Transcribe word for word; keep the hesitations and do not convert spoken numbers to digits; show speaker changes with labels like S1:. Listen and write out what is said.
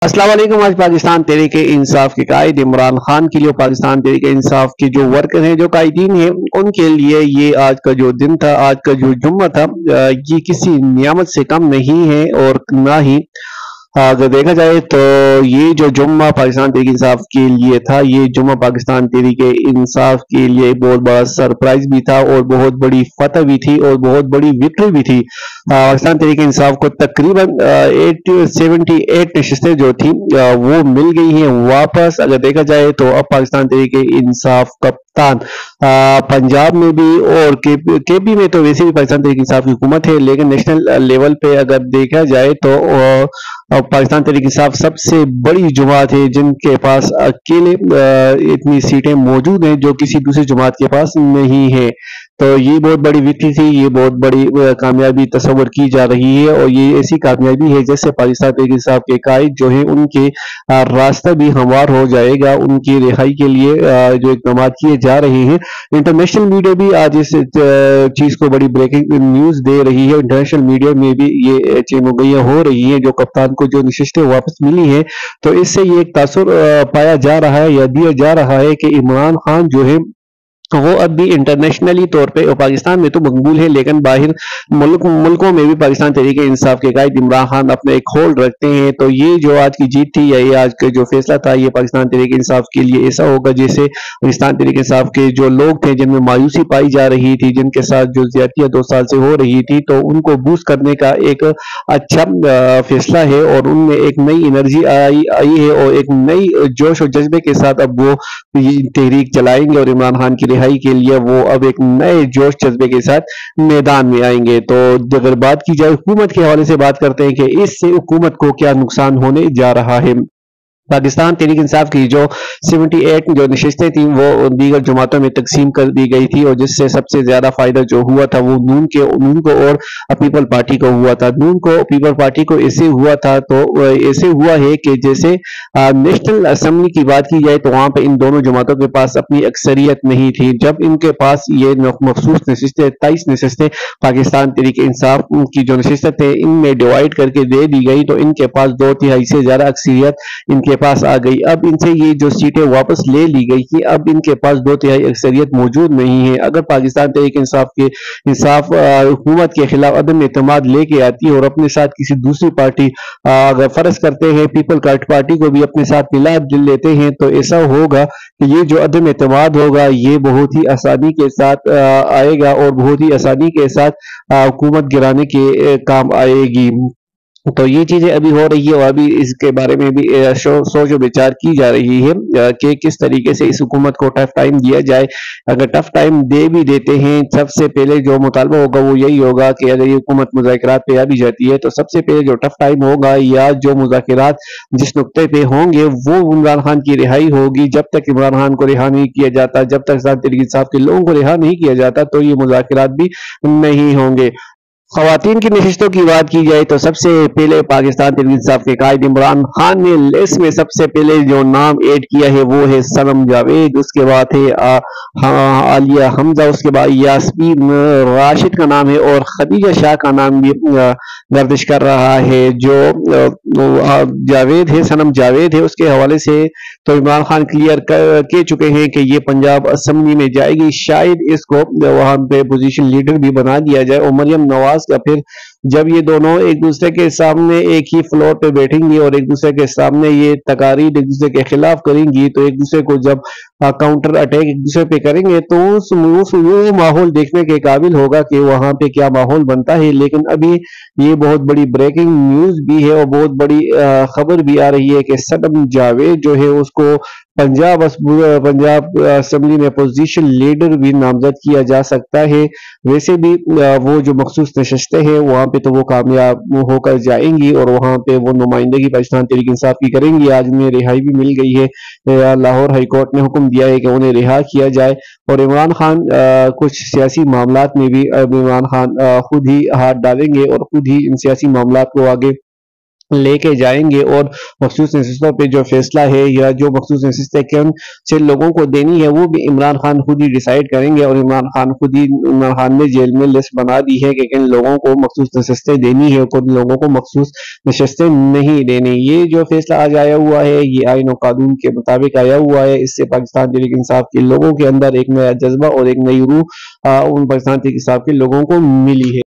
S1: अस्सलाम वालेकुम। आज पाकिस्तान तहरीक इंसाफ के कायद इमरान खान के लिए पाकिस्तान तहरीक इंसाफ के जो वर्कर हैं, जो कायदीन हैं, उनके लिए ये आज का जो दिन था, आज का जो जुम्मा था, ये किसी नियामत से कम नहीं है। और ना ही अगर देखा जाए तो ये जो जुम्मा पाकिस्तान तहरीक इंसाफ के लिए था, ये जुम्मा पाकिस्तान तहरीक इंसाफ के लिए बहुत बड़ा सरप्राइज भी था और बहुत बड़ी फतह भी थी और बहुत बड़ी विक्ट्री भी थी। पाकिस्तान तहरीक इंसाफ को तकरीबन एट सेवेंटी एट नशस्तें जो थी वो मिल गई हैं वापस। अगर देखा जाए तो अब पाकिस्तान तहरीक इंसाफ कप्तान पंजाब में भी और के पी में तो वैसे भी पाकिस्तान तहरीक इंसाफ की हुकूमत है, लेकिन नेशनल लेवल पे अगर देखा जाए तो पाकिस्तान तहरीक इंसाफ सबसे बड़ी जमात है जिनके पास अकेले इतनी सीटें मौजूद हैं जो किसी दूसरी जमात के पास नहीं है। तो ये बहुत बड़ी विक्ट्री थी, ये बहुत बड़ी कामयाबी तस्वर की जा रही है और ये ऐसी कामयाबी है जैसे पाकिस्तान तहरीक इंसाफ के कायद जो है उनके रास्ता भी हमवार हो जाएगा। उनकी रिहाई के लिए जो इक़दाम किए जा रहे हैं, इंटरनेशनल मीडिया भी आज इस चीज को बड़ी ब्रेकिंग न्यूज दे रही है। इंटरनेशनल मीडिया में भी ये चेमुगैयां हो रही है जो कप्तान को जो नशिस्तें वापस मिली है, तो इससे ये एक तासुर पाया जा रहा है या दिया जा रहा है कि इमरान खान जो है वो अब भी इंटरनेशनली तौर पे पाकिस्तान में तो मकबूल है, लेकिन बाहर मुल्क मुल्कों में भी पाकिस्तान तहरीक इंसाफ के कायद इमरान खान अपने एक होल्ड रखते हैं। तो ये जो आज की जीत थी या ये आज का जो फैसला था, ये पाकिस्तान तहरीक इंसाफ के लिए ऐसा होगा जैसे पाकिस्तान तहरीक इंसाफ के जो लोग थे जिनमें मायूसी पाई जा रही थी, जिनके साथ जो ज्यादतियां दो साल से हो रही थी, तो उनको बूस्ट करने का एक अच्छा फैसला है और उनमें एक नई एनर्जी आई आई है और एक नई जोश और जज्बे के साथ अब वो तहरीक चलाएंगे और इमरान खान की रिहाई के लिए वो अब एक नए जोश जज्बे के साथ मैदान में आएंगे। तो अगर बात की जाए हुकूमत के हवाले से, बात करते हैं कि इससे हुकूमत को क्या नुकसान होने जा रहा है। पाकिस्तान तहरीक इंसाफ की जो अठहत्तर जो नशिस्तें थी वो दीगर जमातों में तकसीम कर दी गई थी और जिससे सबसे ज्यादा फायदा जो हुआ था वो नून के नून को और पीपल पार्टी को हुआ था। नून को पीपल पार्टी को ऐसे हुआ था तो ऐसे हुआ है कि जैसे नेशनल असेंबली की बात की जाए तो वहां पे इन दोनों जमातों के पास अपनी अक्सरियत नहीं थी। जब इनके पास ये मखसूस नशिस्तें तेईस नशिस्तें पाकिस्तान तहरीक इंसाफ की जो नशिस्तें थे इनमें डिवाइड करके दे दी गई तो इनके पास दो तिहाई से ज्यादा अक्सरियत इनके पास आ गई। अब इनसे ये जो सीटें वापस ले ली गई थी, अब इनके पास दो तिहाई अक्सरियत मौजूद नहीं है। अगर पाकिस्तान तहरीक इंसाफ के इंसाफ हुकूमत के खिलाफ अदम एतमाद लेके आती है और अपने साथ किसी दूसरी पार्टी अगर फर्ज करते हैं पीपल पार्टी को भी अपने साथ मिला लेते हैं, तो ऐसा होगा कि ये जो अदम एतमाद होगा ये बहुत ही आसानी के साथ आएगा और बहुत ही आसानी के साथ हुकूमत गिराने के काम आएगी। तो ये चीजें अभी हो रही है और अभी इसके बारे में भी सोच और विचार की जा रही है कि किस तरीके से इस हुकूमत को टफ टाइम दिया जाए। अगर टफ टाइम दे भी देते हैं, सबसे पहले जो मुतालबा होगा वो यही होगा कि अगर ये हुकूमत मुज़ाकरात पे आ भी जाती है तो सबसे पहले जो टफ टाइम होगा या जो मुज़ाकरात जिस नुक्ते पे होंगे वो इमरान खान की रिहाई होगी। जब तक इमरान खान को रिहा नहीं किया जाता, जब तक तहरीक इंसाफ के लोगों को रिहा नहीं किया जाता, तो ये मुज़ाकरात भी नहीं होंगे। ख़वातीन की नशिस्तों की बात की जाए तो सबसे पहले पाकिस्तान तहरीक इंसाफ के कायद इमरान खान ने लिस्ट में सबसे पहले जो नाम ऐड किया है वो है सनम जावेद, उसके बाद है आ, हाँ, आलिया हमजा, उसके बाद यास्मीन राशिद का नाम है और खदीजा शाह का नाम भी गर्दिश कर रहा है। जो जावेद है, सनम जावेद है, उसके हवाले से तो इमरान खान क्लियर कर के चुके हैं कि ये पंजाब असेंबली में जाएगी, शायद इसको वहां पे पोजीशन लीडर भी बना दिया जाए और मरियम नवाज का फिर जब ये दोनों एक दूसरे के सामने एक ही फ्लोर पे बैठेंगी और एक दूसरे के सामने ये तकारीर एक दूसरे के खिलाफ करेंगी तो एक दूसरे को जब काउंटर अटैक एक दूसरे पे करेंगे तो उस, उस वो माहौल देखने के काबिल होगा कि वहां पे क्या माहौल बनता है। लेकिन अभी ये बहुत बड़ी ब्रेकिंग न्यूज भी है और बहुत बड़ी खबर भी आ रही है कि सनम जावेद जो है उसको पंजाब पंजाब असेंबली में पोजीशन लीडर भी नामजद किया जा सकता है। वैसे भी वो जो मखसूस नशिस्तें हैं वहां पे तो वो कामयाब होकर जाएंगी और वहां पे वो नुमाइंदगी पाकिस्तान तहरीक इंसाफ की करेंगी। आज उन्हें रिहाई भी मिल गई है, लाहौर हाई कोर्ट ने हुक्म दिया है कि उन्हें रिहा किया जाए और इमरान खान आ, कुछ सियासी मामलात में भी इमरान खान आ, खुद ही हाथ डालेंगे और खुद ही इन सियासी मामलात को आगे लेके जाएंगे और मखसूस नशिस्तों पे जो फैसला है या जो मखसूस नशिस्तें कौन से लोगों को देनी है वो भी इमरान खान खुद ही डिसाइड करेंगे। और इमरान खान खुद ही इमरान खान ने जेल में लिस्ट बना दी है कि किन लोगों को मखसूस नशिस्तें देनी है, किन लोगों को मखसूस नशिस्तें नहीं देनी। ये जो फैसला आज आया हुआ है ये आइन और कानून के मुताबिक आया हुआ है। इससे पाकिस्तान तहरीक इंसाफ के लोगों के अंदर एक नया जज्बा और एक नई रूह उन पाकिस्तान तहरीक इंसाफ के लोगों को मिली है।